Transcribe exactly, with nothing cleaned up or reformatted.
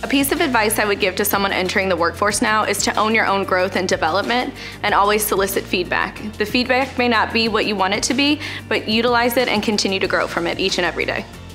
A piece of advice I would give to someone entering the workforce now is to own your own growth and development and always solicit feedback. The feedback may not be what you want it to be, but utilize it and continue to grow from it each and every day.